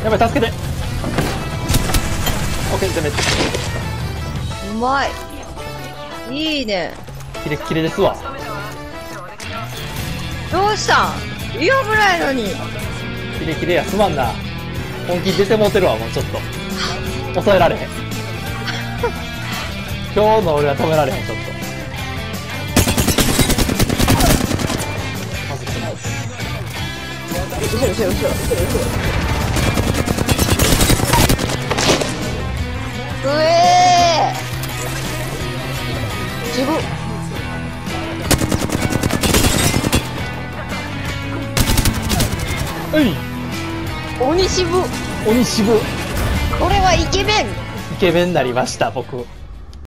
やばい、助けて。オッケー、全滅。 うまい。いいね。 キレッキレですわ。 どうしたん？いや、危ないのに。 キレキレや、すまんな。本気出てもうてるわ、もうちょっと。抑えられへん。今日の俺は止められへん、ちょっと。まずくない。 後ろ後ろ後ろ後ろ後ろ。うえー自分。 うい鬼渋。 鬼渋。 これはイケメン。 イケメンになりました、僕。